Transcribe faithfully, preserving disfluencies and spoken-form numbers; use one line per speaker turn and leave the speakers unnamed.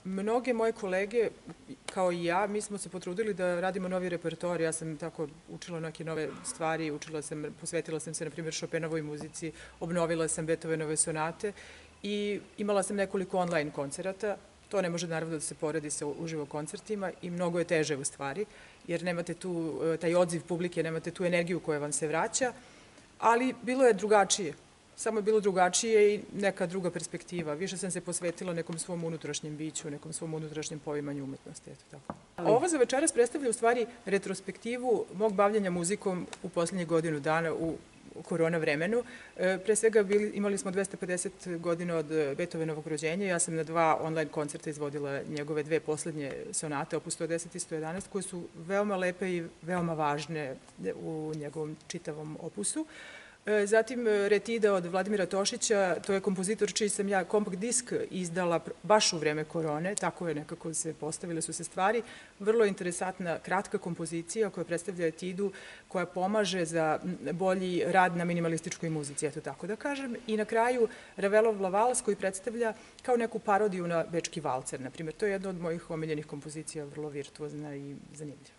mnoge moje kolege, kao i ja, mi smo se potrudili da radimo novi repertoar. Ja sam tako učila neke nove stvari, učila sam, posvetila sam se, na primjer, Chopinovoj muzici, obnovila sam Beethovenove sonate i imala sam nekoliko online koncerata. To ne može naravno da se poredi sa uživo koncertima i mnogo je teže u stvari, jer nemate tu taj odziv publike, nemate tu energiju koja vam se vraća, ali bilo je drugačije. Samo je bilo drugačije i neka druga perspektiva. Više sam se posvetila nekom svom unutrašnjem biću, nekom svom unutrašnjem poimanju umetnosti. Eto tako. Ovo za večeras predstavlja u stvari retrospektivu mog bavljenja muzikom u poslednjih godinu dana u korona vremenu. Pre svega imali smo dvesta pedeset godina od Beethovenovog rođenja. Ja sam na dva online koncerta izvodila njegove dve poslednje sonate, opus sto deset i sto jedanaest, koje su veoma lepe i veoma važne u njegovom čitavom opusu. Zatim Retida od Vladimira Tošića, to je kompozitor čiji sam ja kompakt disk izdala baš u vreme korone, tako je nekako se postavile su se stvari. Vrlo interesantna, kratka kompozicija koja predstavlja Etidu, koja pomaže za bolji rad na minimalističkoj muzici, eto tako da kažem. I na kraju Ravelov La Valse koji predstavlja kao neku parodiju na bečki valcer, na primjer. To je jedna od mojih omiljenih kompozicija, vrlo virtuozna i zanimljiva.